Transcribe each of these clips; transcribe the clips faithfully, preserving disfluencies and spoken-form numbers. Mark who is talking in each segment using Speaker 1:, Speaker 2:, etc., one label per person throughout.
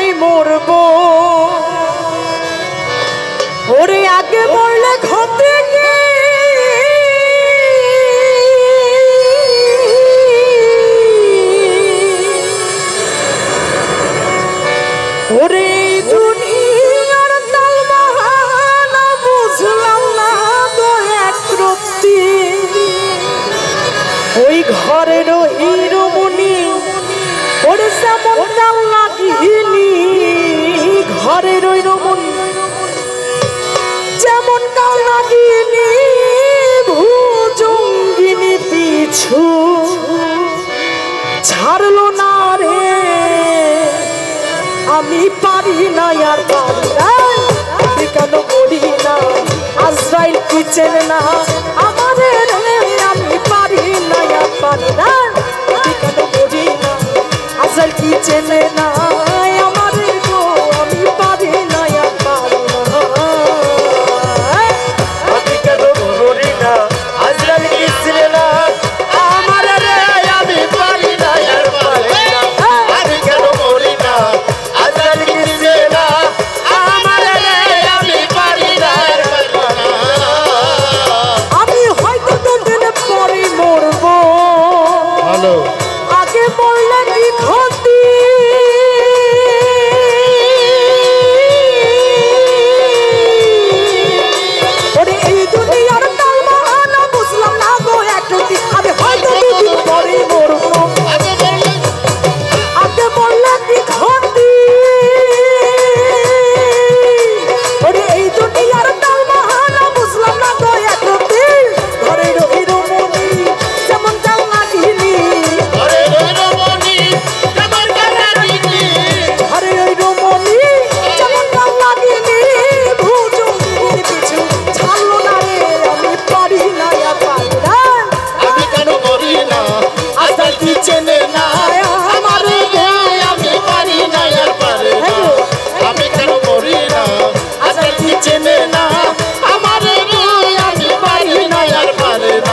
Speaker 1: আমি মরবো ওরে আগে মরলে ঘটে কি ওরে দুনিয়ার তালবাহানা বুঝলাম না তো এক রত্তি ওই ঘরের হিরোমণি ওরে যেমন কাল লাগিনি ঘরের ওই রমণী যেমন কাল লাগিনি ভুজঙ্গিনী পিছু ছাড়লো না রে আমি পারি না আর পারি না আমি কেন করি না আজরাইল কি চেনে না আমাদের আমি পারি না আর পারি না আমি কেন করি না আজরাইল কি চেনে না আমাদের গো আমি পারি না আর পারি না
Speaker 2: আমি কেন করি না আজরাইল কি চেনে না আমাদের আমি পারি না আর পারি না আমি কেন করি না আজরাইল কি চেনে না আমাদের আমি পারি না আর পারি না
Speaker 1: আমি হয়তো দুদিন পরে মরবো
Speaker 2: ভালো
Speaker 1: আগে মরলে কি ক্ষতি ওরে এই দুনিয়ার তালবাহানা বুঝলাম না গো একটি আমি হয়তো দুদিন পরে মরবো আগে মরলে কি ক্ষতি ওরে এই দুনিয়ার তালবাহানা বুঝলাম না গো একটি ঘরের ওই রমণী যেমন কাল লাগিনি
Speaker 2: ঘরে রমণী যেমন কাল লাগিনি
Speaker 1: ঘরে ওই রমণী যেমন কাল লাগিনি ভুজঙ্গিনী পিছু ছাড়লো না রে আমি পারি না আর পারি না
Speaker 2: আমি কেন করি না আজরাইল কি চেনে না আমার আমি পারি না আর পারি না আমি কেন করি না আজরাইল কি চেনে না আমার আমি পারি না আর পারি না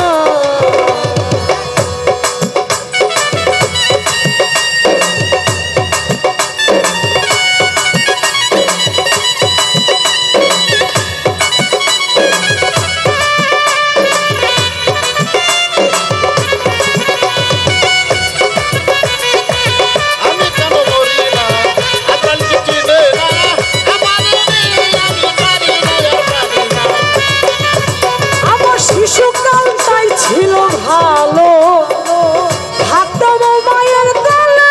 Speaker 2: আমি কেন করি না আজরাইল কি চেনে না আমার আমি পারি না আর পারি না
Speaker 1: আমার শিশুকাল তাই ছিল ভালো থাকতাম মায়ের কোলে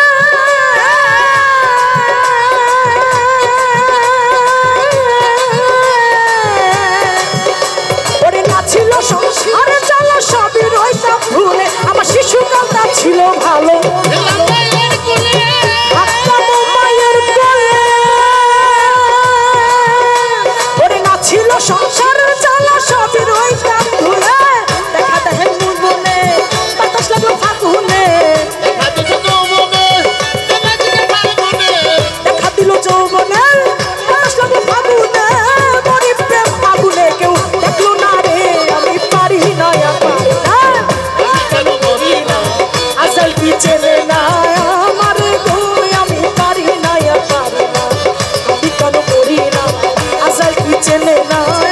Speaker 1: ওরে না ছিল সংসারে জ্বালা সবই রইতাম ভুলে আমার শিশুকাল তা ছিল ভালো
Speaker 2: মায়ের কোলে
Speaker 1: থাকতাম মায়ের কোলে ওরে না ছিল সংসারের জ্বালা সবই রইতাম ভুলে দেখা দেখে মনে বাতাস লাগলো ফাগুনে
Speaker 2: দেখা দিল যৌবনে দেখা দিল ফাগুনে
Speaker 1: দেখা দিল যৌবনে বাতাস লাগলো ফাগুনে মরি প্রেম ফাগুনে কেউ দেখলো না রে আমি পারি না আর পারি না
Speaker 2: আমি কেন করি না
Speaker 1: আজরাইল কি চেনে না আমার গো আমি পারি না আর পারি না আমি কেন করি না আজরাইল কি চেনে না